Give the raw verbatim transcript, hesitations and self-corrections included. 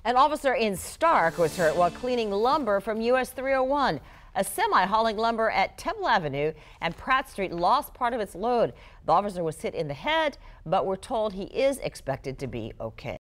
An officer in Stark was hurt while cleaning lumber from U S three oh one. A semi hauling lumber at Temple Avenue and Pratt Street lost part of its load. The officer was hit in the head, but we're told he is expected to be okay.